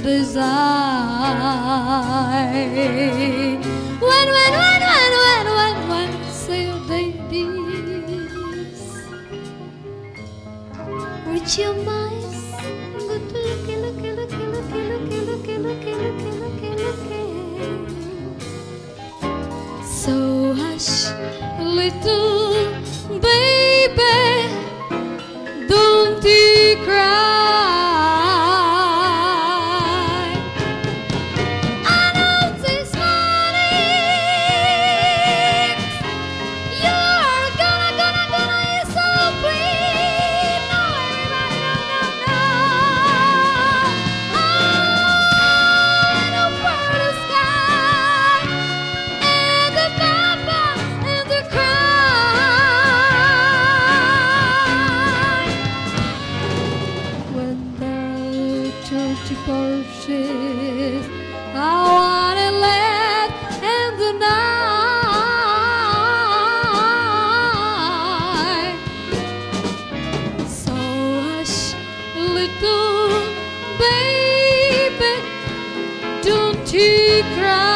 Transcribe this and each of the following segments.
desire. When say ladies, with your eyes, good looky, looky, looky, looky, looky, looky, looky, looky, looky, looky. So hush, little baby, don't you cry. Horses, I wanna let in the night. So hush, little baby, don't you cry.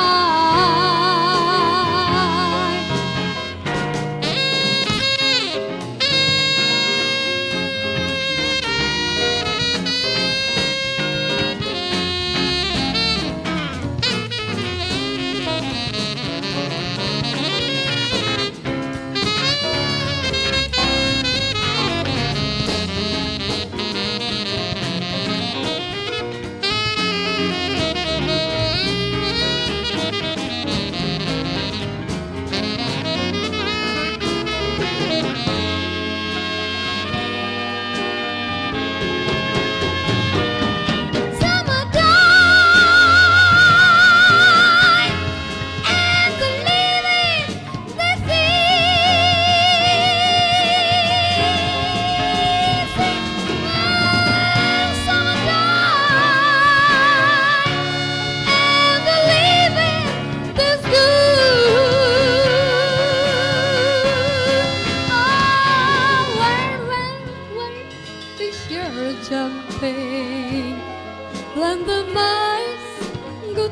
Jumping when the mice good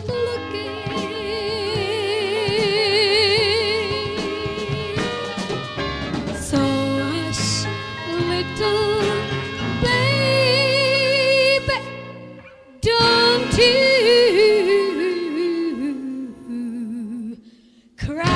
looking. So hush, little baby, don't you cry.